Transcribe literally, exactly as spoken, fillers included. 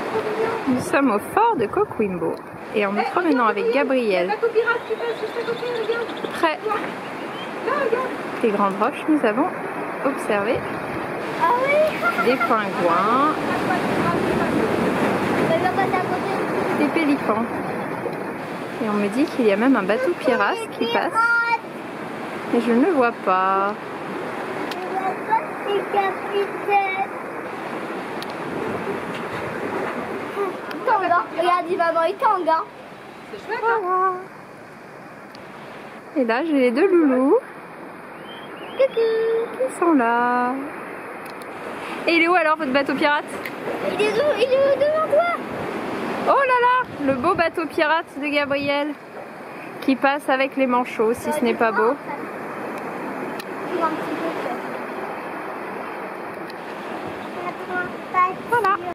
Nous sommes au fort de Coquimbo et en nous promenant avec Gabriel près des grandes roches, nous avons observé des pingouins, des pélicans. Et on me dit qu'il y a même un bateau pirate qui passe, mais je ne le vois pas. Regarde, il va voir les tangas. C'est chouette, hein. Et là, j'ai les deux loulous qui sont là. Et il est où alors votre bateau pirate? Il est, où, il est devant toi. Oh là là, le beau bateau pirate de Gabriel qui passe avec les manchots, si ce n'est pas beau. Voilà.